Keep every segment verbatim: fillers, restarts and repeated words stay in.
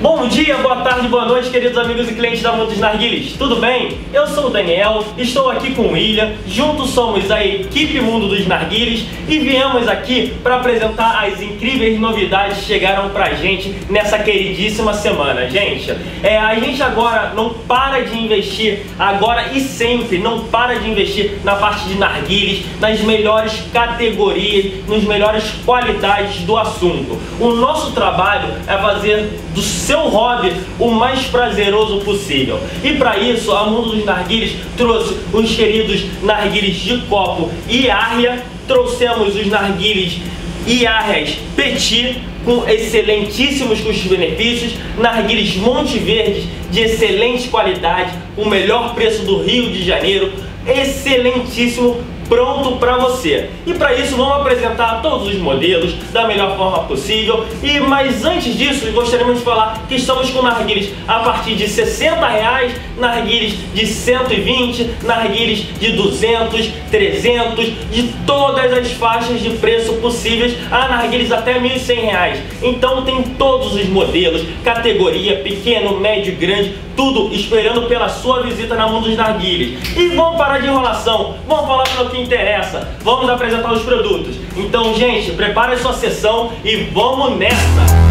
Bom dia, boa tarde, boa noite, queridos amigos e clientes da Mundo dos Narguilés. Tudo bem? Eu sou o Daniel, estou aqui com o William, juntos somos a equipe Mundo dos Narguilés e viemos aqui para apresentar as incríveis novidades que chegaram pra gente nessa queridíssima semana. Gente, é, a gente agora não para de investir, agora e sempre não para de investir na parte de narguilés, nas melhores categorias, nas melhores qualidades do assunto. O nosso trabalho é fazer do seu hobby o mais prazeroso possível. E para isso, a Mundo dos Narguilés trouxe os queridos narguilés de copo e Arria, trouxemos os narguilés e Arrias Petit com excelentíssimos custos-benefícios, narguilés Monte Verde de excelente qualidade, o melhor preço do Rio de Janeiro, excelentíssimo, pronto para você. E para isso vamos apresentar todos os modelos da melhor forma possível. E mas antes disso gostaríamos de falar que estamos com narguilés a partir de sessenta reais, narguilés de cento e vinte, narguilés de duzentos, trezentos, de todas as faixas de preço possíveis, a narguilés até mil e cem reais. Então tem todos os modelos, categoria pequeno, médio e grande, tudo esperando pela sua visita na Mundo dos Narguilés. E vamos parar de enrolação, vamos falar pelo que interessa, vamos apresentar os produtos. Então, gente, prepare a sua sessão e vamos nessa!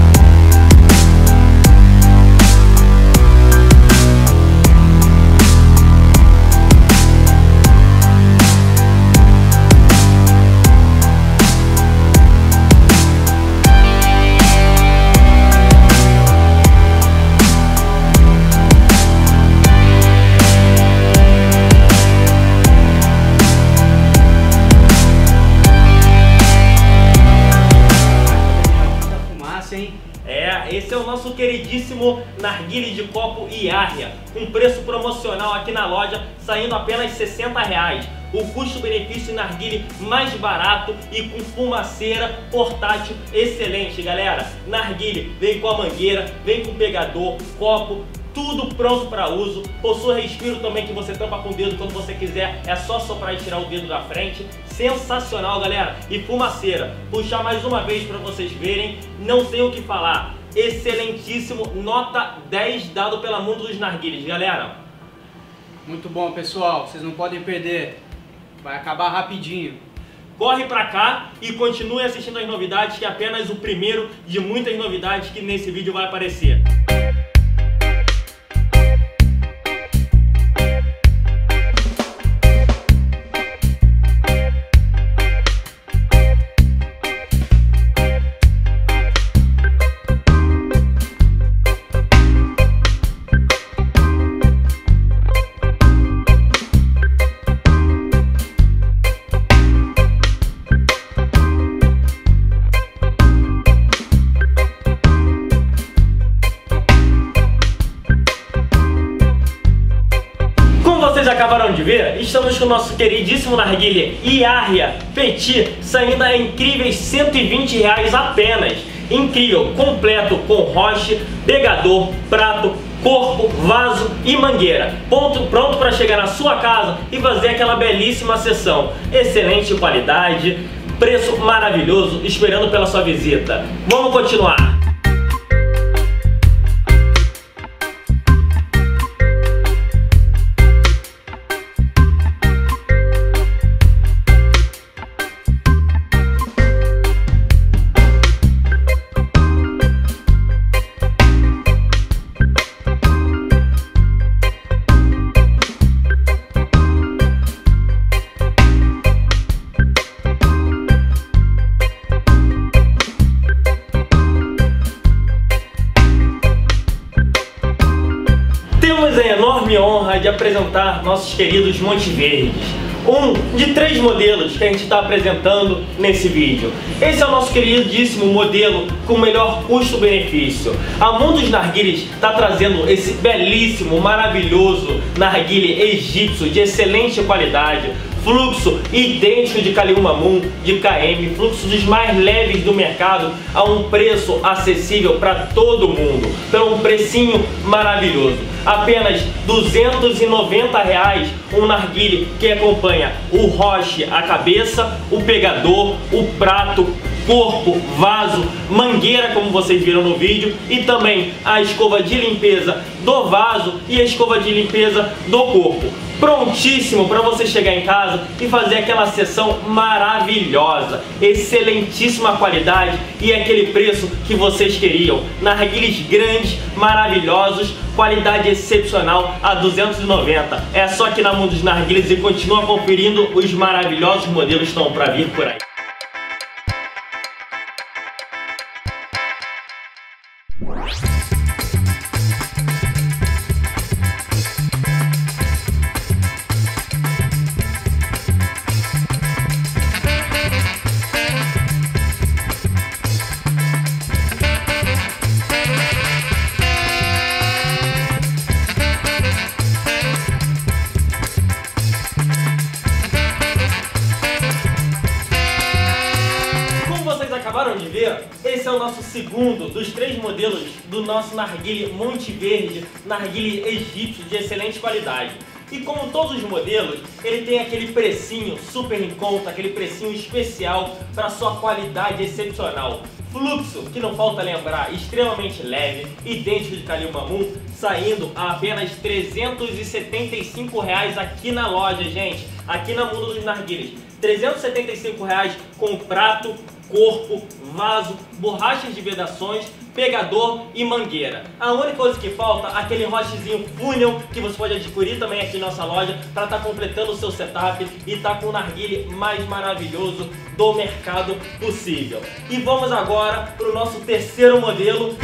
Esse é o nosso queridíssimo narguilé de copo e Arria, com preço promocional aqui na loja, saindo apenas sessenta reais. O custo-benefício narguilé mais barato e com fumaceira portátil excelente, galera. Narguilé vem com a mangueira, vem com pegador, copo, tudo pronto para uso. Possui respiro também que você tampa com o dedo quando você quiser, é só soprar e tirar o dedo da frente. Sensacional, galera. E fumaceira, puxar mais uma vez para vocês verem, não tem o que falar. Excelentíssimo, nota dez dado pela Mundo dos Narguilés, galera. Muito bom, pessoal, vocês não podem perder, vai acabar rapidinho. Corre pra cá e continue assistindo as novidades, que é apenas o primeiro de muitas novidades que nesse vídeo vai aparecer. Vocês acabaram de ver, estamos com o nosso queridíssimo narguilé e Arria Petit saindo a incríveis cento e vinte reais apenas. Incrível, completo com roche, pegador, prato, corpo, vaso e mangueira. Ponto, pronto para chegar na sua casa e fazer aquela belíssima sessão. Excelente qualidade, preço maravilhoso, esperando pela sua visita. Vamos continuar. Temos a enorme honra de apresentar nossos queridos Monte Verdes, um de três modelos que a gente está apresentando nesse vídeo. Esse é o nosso queridíssimo modelo com o melhor custo-benefício. A Mundo dos Narguilés está trazendo esse belíssimo, maravilhoso narguilé egípcio de excelente qualidade, fluxo idêntico de Caliumamun, de K M, fluxo dos mais leves do mercado a um preço acessível para todo mundo, pelo um precinho maravilhoso. Apenas duzentos e noventa reais um narguilé que acompanha o roche, a cabeça, o pegador, o prato, corpo, vaso, mangueira, como vocês viram no vídeo, e também a escova de limpeza do vaso e a escova de limpeza do corpo. Prontíssimo para você chegar em casa e fazer aquela sessão maravilhosa, excelentíssima qualidade e aquele preço que vocês queriam. Narguilés grandes, maravilhosos, qualidade excepcional a duzentos e noventa. É só aqui na Mundo dos Narguilés e continua conferindo os maravilhosos modelos que estão para vir por aí. Acabaram de ver? Esse é o nosso segundo dos três modelos do nosso narguilé Monte Verde, narguilé egípcio de excelente qualidade. E como todos os modelos, ele tem aquele precinho super em conta, aquele precinho especial para sua qualidade excepcional. Fluxo, que não falta lembrar, extremamente leve, idêntico de Kalil Mamoon, saindo a apenas trezentos e setenta e cinco reais aqui na loja, gente, aqui na Mundo dos Narguilés. trezentos e setenta e cinco reais com prato, corpo, vaso, borrachas de vedações, pegador e mangueira. A única coisa que falta é aquele rochezinho funnel que você pode adquirir também aqui na nossa loja para estar tá completando o seu setup e estar tá com o narguilé mais maravilhoso do mercado possível. E vamos agora para o nosso terceiro modelo.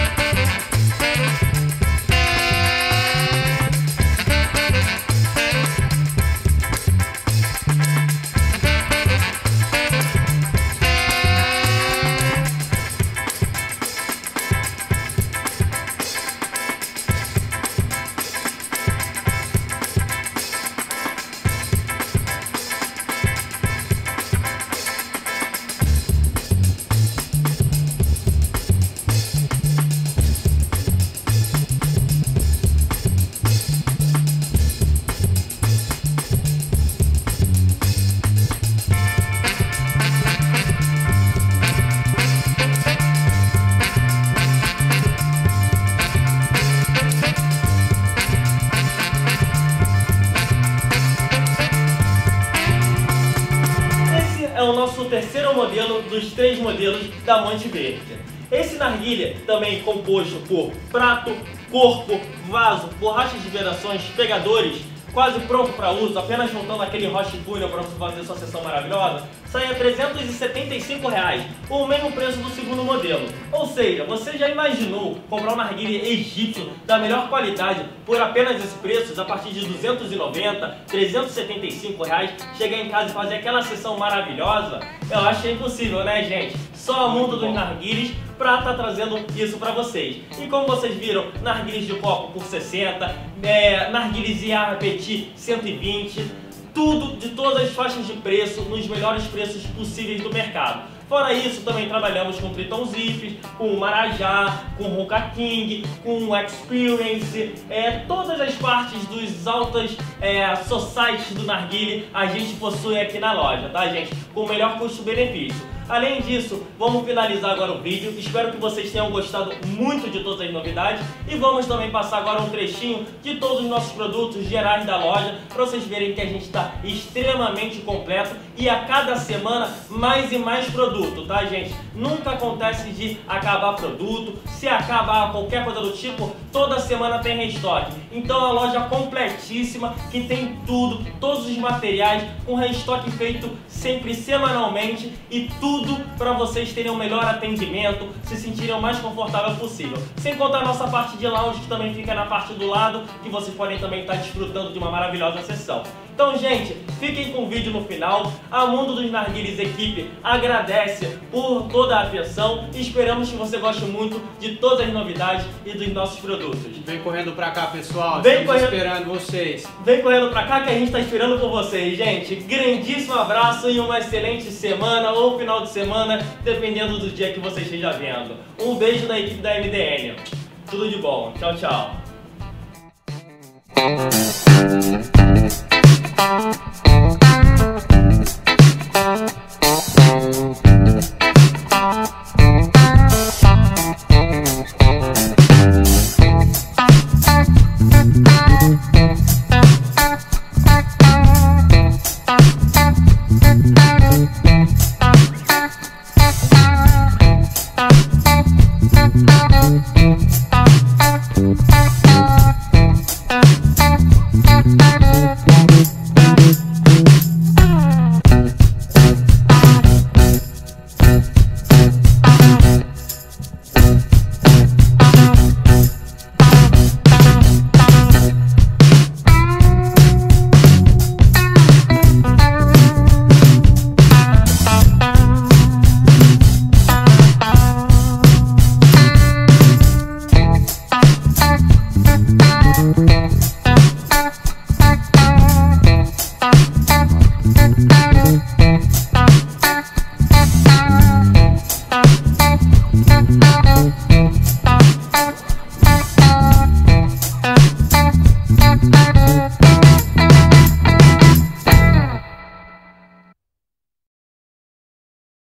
É o nosso terceiro modelo dos três modelos da Monte Verde. Esse narguilé também composto por prato, corpo, vaso, borrachas de vedações, pegadores, quase pronto para uso, apenas juntando aquele roche funnel para você fazer sua sessão maravilhosa, sai a trezentos e setenta e cinco reais, o mesmo preço do segundo modelo. Ou seja, você já imaginou comprar um narguilé egípcio da melhor qualidade por apenas esse preço, a partir de duzentos e noventa, trezentos e setenta e cinco reais, chegar em casa e fazer aquela sessão maravilhosa? Eu acho impossível, né, gente? Só a Mundo dos Narguilés para estar tá trazendo isso para vocês. E como vocês viram, narguilés de copo por sessenta, é, narguilés Yara Petit cento e vinte, tudo de todas as faixas de preço, nos melhores preços possíveis do mercado. Fora isso, também trabalhamos com Triton Zip, com Marajá, com Honka King, com Experience, é, todas as partes dos altas é, societies do narguilé a gente possui aqui na loja, tá, gente? Com o melhor custo-benefício. Além disso, vamos finalizar agora o vídeo. Espero que vocês tenham gostado muito de todas as novidades. E vamos também passar agora um trechinho de todos os nossos produtos gerais da loja, para vocês verem que a gente está extremamente completo e a cada semana mais e mais produto, tá, gente? Nunca acontece de acabar produto. Se acabar qualquer coisa do tipo, toda semana tem restock. Então a loja completíssima, que tem tudo, todos os materiais, com restock feito sempre semanalmente e tudo Tudo para vocês terem o melhor atendimento, se sentirem o mais confortável possível. Sem contar a nossa parte de lounge, que também fica na parte do lado, que vocês podem também estar desfrutando de uma maravilhosa sessão. Então, gente, fiquem com o vídeo no final. A Mundo dos Narguilés equipe agradece por toda a atenção e esperamos que você goste muito de todas as novidades e dos nossos produtos. Vem correndo pra cá, pessoal. Vem Estamos correndo... esperando vocês. Vem correndo pra cá que a gente tá esperando por vocês, gente. Grandíssimo abraço e uma excelente semana ou final de semana, dependendo do dia que você esteja vendo. Um beijo da equipe da M D N. Tudo de bom. Tchau, tchau.